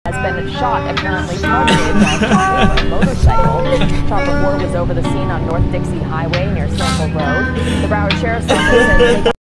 Has been shot, apparently targeted by a motorcycle. Shot before was over the scene on North Dixie Highway near Sample Road. The Broward Sheriff's Office says